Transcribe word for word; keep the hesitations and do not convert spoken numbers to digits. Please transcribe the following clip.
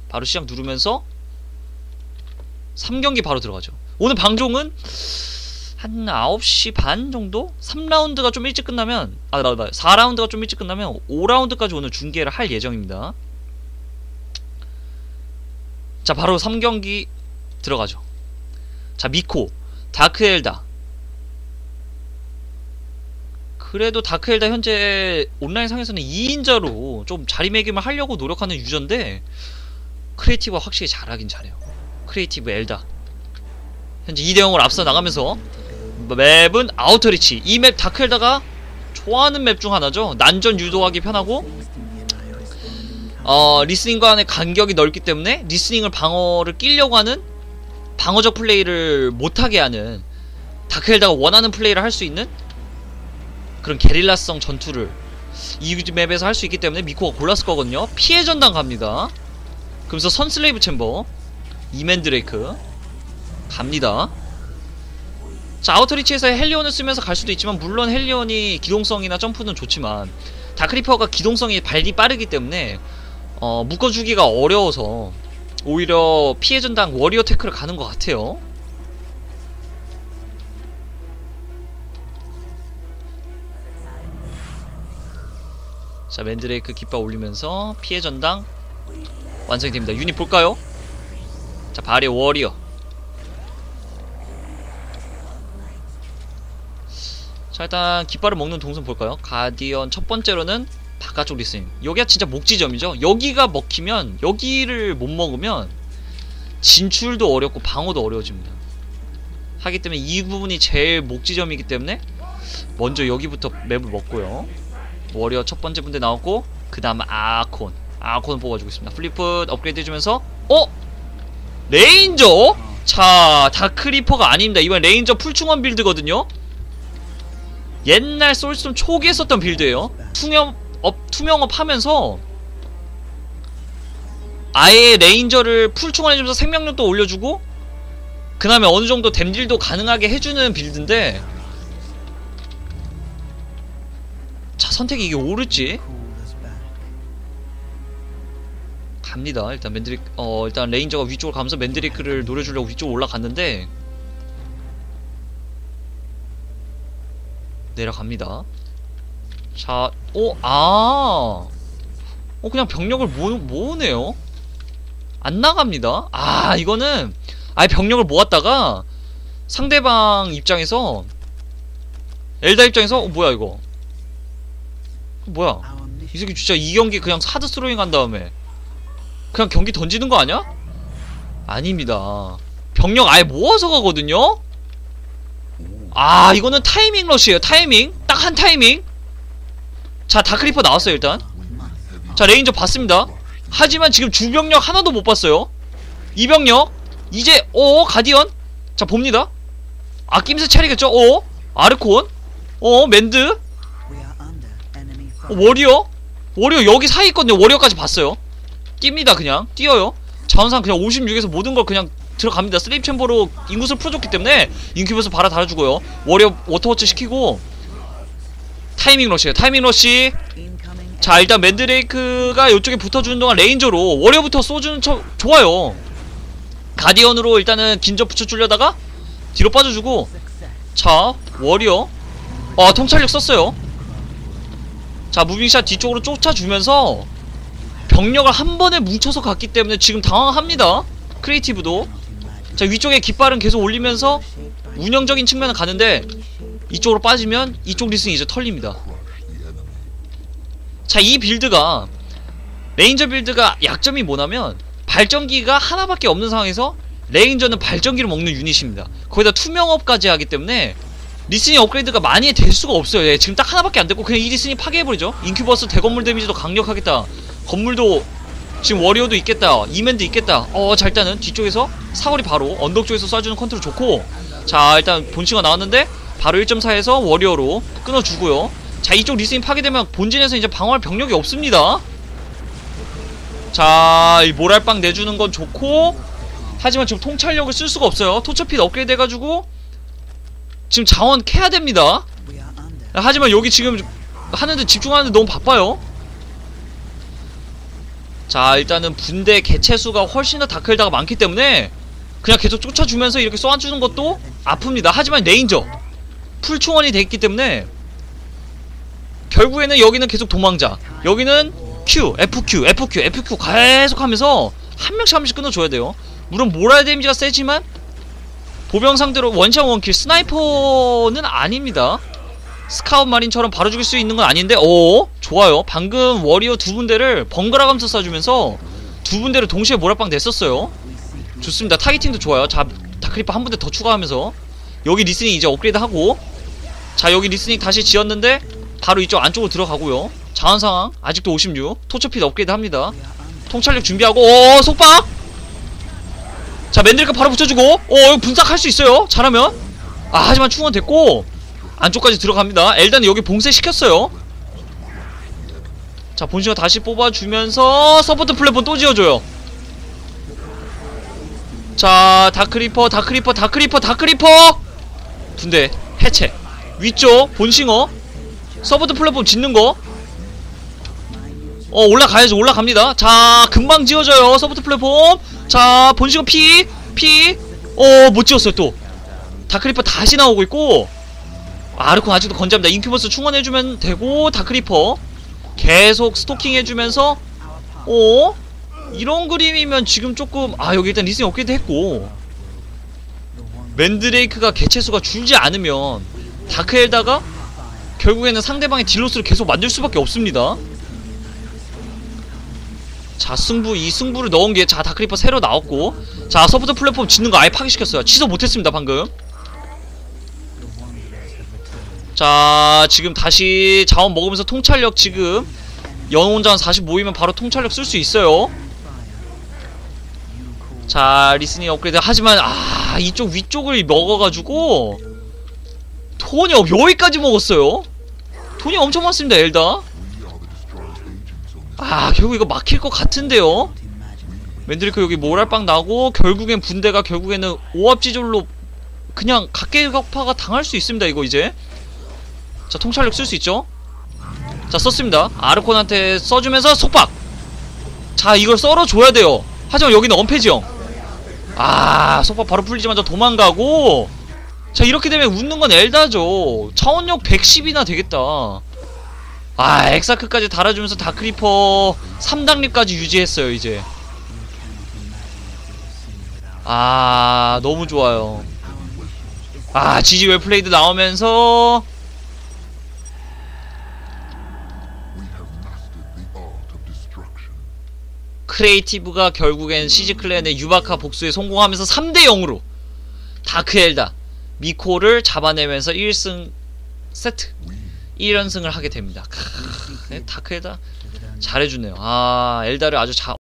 바로 시작 누르면서 삼 경기 바로 들어가죠. 오늘 방종은 한 아홉 시 반 정도? 삼 라운드가 좀 일찍 끝나면 아 나, 나, 사 라운드가 좀 일찍 끝나면 오 라운드까지 오늘 중계를 할 예정입니다. 자, 바로 삼 경기 들어가죠. 자, 미코, 다크엘다. 그래도 다크엘다 현재 온라인 상에서는 이 인자로 좀 자리매김을 하려고 노력하는 유저인데 크리에이티브가 확실히 잘하긴 잘해요. 크리에이티브 엘다 현재 이 대 영으로 앞서 나가면서 맵은 아우터리치. 이 맵 다크엘다가 좋아하는 맵 중 하나죠. 난전 유도하기 편하고 어 리스닝 간의 간격이 넓기 때문에 리스닝을 방어를 끼려고 하는 방어적 플레이를 못하게 하는 다크엘다가 원하는 플레이를 할 수 있는 그런 게릴라성 전투를 이 맵에서 할 수 있기 때문에 미코가 골랐을 거거든요. 피해 전당 갑니다. 그러면서 선슬레이브 챔버 이맨 드레이크 갑니다. 자, 아우터리치에서 헬리온을 쓰면서 갈 수도 있지만 물론 헬리온이 기동성이나 점프는 좋지만 다크리퍼가 기동성이 발리 빠르기 때문에 어, 묶어주기가 어려워서 오히려 피해 전당 워리어 태클을 가는 것 같아요. 자, 맨드레이크 깃발 올리면서 피해 전당 완성이 됩니다. 유닛 볼까요? 자, 발의 워리어. 자, 일단 깃발을 먹는 동선 볼까요? 가디언 첫 번째로는 바깥쪽 리스닝. 여기가 진짜 목지점이죠. 여기가 먹히면, 여기를 못 먹으면 진출도 어렵고 방어도 어려워집니다. 하기 때문에 이 부분이 제일 목지점이기 때문에 먼저 여기부터 맵을 먹고요. 워리어 첫 번째 분대 나왔고 그 다음 아콘 아콘을 뽑아주고 있습니다. 플리프 업그레이드 해주면서 어? 레인저? 자, 다크리퍼가 아닙니다. 이번 레인저 풀충원 빌드거든요. 옛날 소울스톰 초기에 썼던 빌드예요. 투명업, 투명업 하면서 아예 레인저를 풀충원 해주면서 생명력도 올려주고 그 다음에 어느정도 댐딜도 가능하게 해주는 빌드인데 자, 선택이 이게 옳을지 갑니다. 일단 맨드릭 어 일단 레인저가 위쪽으로 가면서 맨드리크를 노려주려고 위쪽으로 올라갔는데 내려갑니다. 자, 오, 아, 어 그냥 병력을 모, 모으네요. 안 나갑니다. 아, 이거는 아예 병력을 모았다가 상대방 입장에서 엘다 입장에서 어, 뭐야 이거 뭐야 이 새끼 진짜 이 경기 그냥 하드 스로잉 한 다음에 그냥 경기 던지는 거 아니야? 아닙니다. 병력 아예 모아서 가거든요? 아, 이거는 타이밍 러시에요. 타이밍 딱 한 타이밍. 자, 다크리퍼 나왔어요 일단. 자, 레인저 봤습니다. 하지만 지금 주병력 하나도 못 봤어요. 이 병력 이제 어 가디언 자 봅니다. 아, 낌새 차리겠죠? 어 아르콘 어 맨드 어, 워리어 워리어 여기 사이 있거든요. 워리어까지 봤어요. 낍니다. 그냥 뛰어요. 자원상 그냥 오십육에서 모든 걸 그냥 들어갑니다. 슬레이프 챔버로 인구수를 풀어줬기 때문에 인큐버스 바로 달아주고요. 워리어 워터워치 시키고 타이밍 러시에요. 타이밍 러시. 자, 일단 맨드레이크가 이쪽에 붙어주는 동안 레인저로 워리어부터 쏘주는 척 좋아요. 가디언으로 일단은 긴접 붙여주려다가 뒤로 빠져주고 자, 워리어 아, 통찰력 썼어요. 자, 무빙샷 뒤쪽으로 쫓아주면서 병력을 한 번에 뭉쳐서 갔기 때문에 지금 당황합니다. 크리에이티브도. 자, 위쪽에 깃발은 계속 올리면서 운영적인 측면은 가는데 이쪽으로 빠지면 이쪽 리스닝이 이제 털립니다. 자, 이 빌드가 레인저 빌드가 약점이 뭐냐면 발전기가 하나밖에 없는 상황에서 레인저는 발전기를 먹는 유닛입니다. 거기다 투명업까지 하기 때문에 리스닝 업그레이드가 많이 될 수가 없어요. 예, 지금 딱 하나밖에 안 됐고 그냥 이 리스닝 파괴해버리죠. 인큐버스 대건물 데미지도 강력하겠다. 건물도 지금 워리어도 있겠다. 이맨도 있겠다. 어, 자, 일단은 뒤쪽에서 사거리 바로 언덕 쪽에서 쏴주는 컨트롤 좋고 자, 일단 본체가 나왔는데 바로 일 점 사에서 워리어로 끊어주고요. 자, 이쪽 리스닝 파괴되면 본진에서 이제 방어할 병력이 없습니다. 자, 이 모랄빵 내주는 건 좋고 하지만 지금 통찰력을 쓸 수가 없어요. 토처핏 업그레이드 해가지고 지금 자원 캐야 됩니다. 하지만 여기 지금 하는데 집중하는데 너무 바빠요. 자 일단은 분대 개체수가 훨씬 더 다크엘다가 많기 때문에 그냥 계속 쫓아주면서 이렇게 쏘아주는 것도 아픕니다. 하지만 레인저 풀충원이 돼있기 때문에 결국에는 여기는 계속 도망자, 여기는 Q, 에프큐, 에프큐, 에프큐 계속 하면서 한 명씩 한 명씩 끊어줘야 돼요. 물론 모랄 데미지가 세지만 보병 상대로 원샷 원킬, 스나이퍼는 아닙니다. 스카웃 마린처럼 바로 죽일 수 있는 건 아닌데, 오 좋아요. 방금 워리어 두 군데를 번갈아 가면서 쏴주면서 두 군데를 동시에 모랄빵 냈었어요. 좋습니다. 타겟팅도 좋아요. 자 다크리퍼 한 군데 더 추가하면서 여기 리스닝 이제 업그레이드하고, 자 여기 리스닝 다시 지었는데 바로 이쪽 안쪽으로 들어가고요. 자원상황 아직도 오십육. 토처핏 업그레이드 합니다. 통찰력 준비하고, 오 속박! 자 맨드리크 바로 붙여주고, 오 분삭할 수 있어요 잘하면. 아 하지만 충원 됐고 안쪽까지 들어갑니다. 엘단은 여기 봉쇄 시켰어요. 자 본시가 다시 뽑아주면서 서포트 플랫폼 또 지어줘요. 자 다크리퍼 다크리퍼 다크리퍼 다크리퍼 분대 해체. 위쪽 본싱어 서포트 플랫폼 짓는거, 어 올라가야죠. 올라갑니다. 자 금방 지어져요 서포트 플랫폼. 자 본싱어 피 피 어 못 지었어요. 또 다크리퍼 다시 나오고 있고, 아르콘 아직도 건재합니다. 인큐버스 충원해주면 되고, 다크리퍼 계속 스토킹 해주면서, 어? 이런 그림이면 지금 조금, 아 여기 일단 리스닝 업그레이드 했고, 맨드레이크가 개체수가 줄지 않으면 다크엘다가 결국에는 상대방의 딜로스를 계속 만들 수밖에 없습니다. 자 승부, 이 승부를 넣은게, 자 다크리퍼 새로 나왔고, 자 서포트 플랫폼 짓는거 아예 파괴시켰어요. 취소 못했습니다 방금. 자 지금 다시 자원 먹으면서 통찰력, 지금 영혼자원 사십 모이면 바로 통찰력 쓸 수 있어요. 자 리스닝 업그레이드 하지만, 아 이쪽 위쪽을 먹어가지고 돈이 없, 여기까지 먹었어요. 돈이 엄청 많습니다 엘다. 아 결국 이거 막힐 것 같은데요. 맨드리크 여기 모랄빵 나고, 결국엔 분대가 결국에는 오합지졸로 그냥 각계격파가 당할 수 있습니다 이거 이제. 자 통찰력 쓸 수 있죠. 자 썼습니다. 아르콘한테 써주면서 속박. 자 이걸 썰어줘야 돼요. 하지만 여기는 언패지형. 아 속박 바로 풀리자마자 도망가고, 자 이렇게 되면 웃는 건 엘다죠. 차원력 백십이나 되겠다. 아 엑사크까지 달아주면서 다크리퍼 삼 단립까지 유지했어요 이제. 아 너무 좋아요. 아 지지 웰플레이드 나오면서 크리에이티브가 결국엔 시즈클랜의 유바카 복수에 성공하면서 삼 대 영으로 다크엘다 미코를 잡아내면서 일 승 세트 일 연승을 하게 됩니다. 크, 다크엘다 잘해주네요. 아 엘다를 아주 자